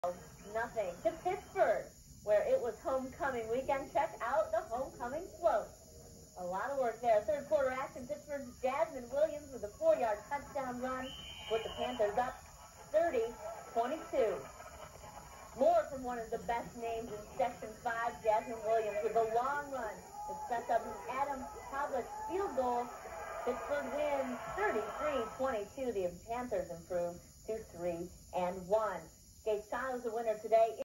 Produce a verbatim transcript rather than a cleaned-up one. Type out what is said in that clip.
Nothing to Pittsford, where it was homecoming weekend. Check out the homecoming float. A lot of work there. Third quarter action. Pittsford's Jasmine Williams with a four-yard touchdown run, with the Panthers up thirty twenty-two. More from one of the best names in Section five, Jasmine Williams, with a long run to set up an Adam Pavlik's field goal. Pittsford wins thirty-three twenty-two. The Panthers improve to three and one. Gage Child is the winner today.